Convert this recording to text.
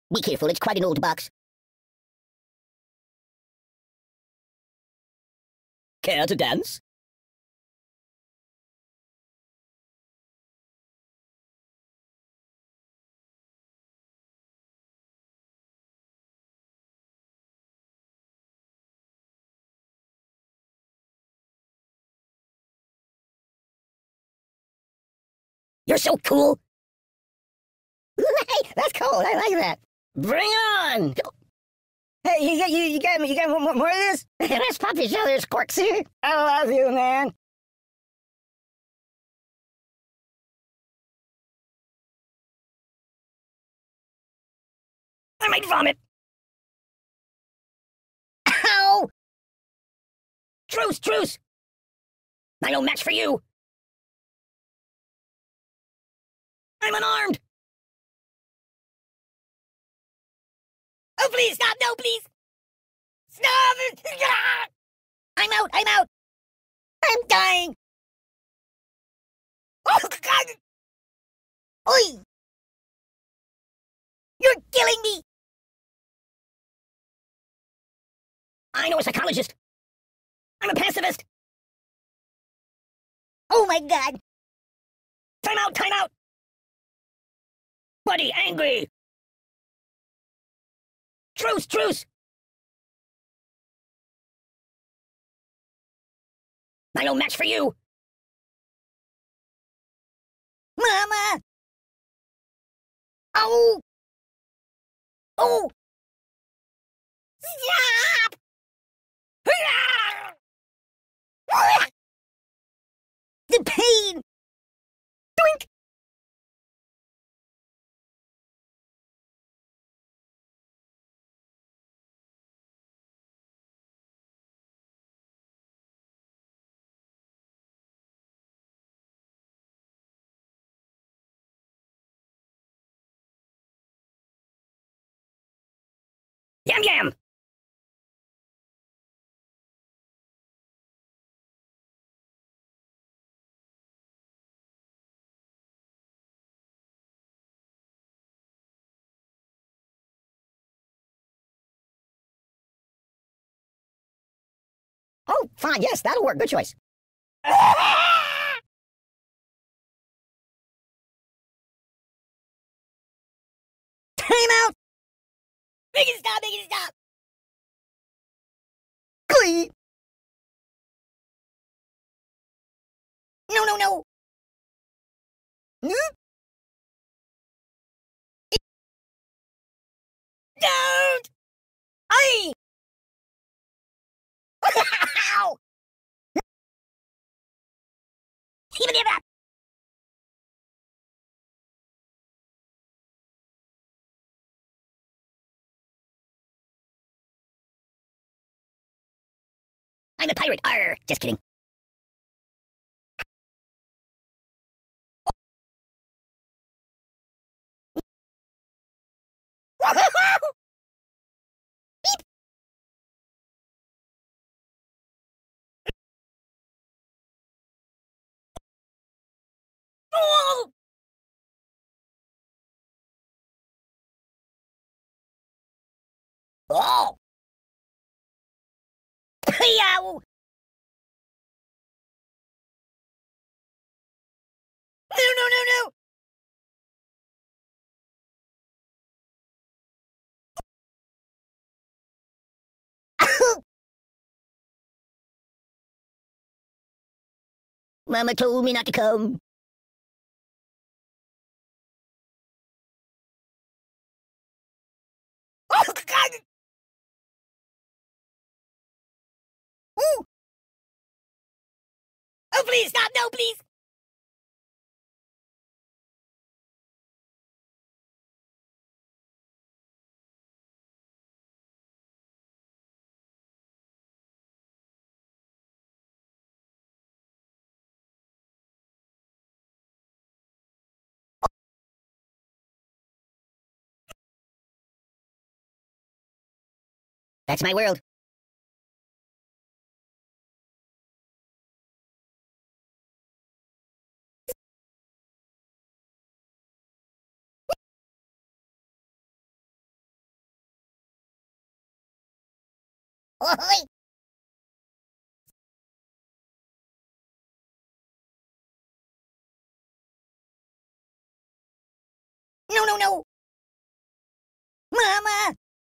Be careful, it's quite an old box. Care to dance? You're so cool. Hey, that's cool. I like that. Bring on. Hey, you got me. You got more of this? Let's pop each other's corks here. I love you, man. I might vomit. Ow! Truce, truce. I no match for you. I'm unarmed. Oh, please, stop. No, please. Stop. I'm out. I'm out. I'm dying. Oh, God. Oi. You're killing me. I know a psychologist. I'm a pacifist. Oh, my God. Time out. Time out. Buddy, angry. Truce, truce. I no match for you. Mama. Oh. Oh. Stop. The pain. Doink. Yum yum. Oh, fine. Yes, that'll work. Good choice. Time out. Make it stop. Make it stop. Glee. No, no, no. Hmm? Don't. I. Ow. Even if that. I'm a pirate. Arr. Just kidding. Oh. Yow. No, no, no, no. Mama told me not to come. Oh, God. Ooh. Oh, please, stop. No, please. That's my world. Oi! No, no, no! Mama!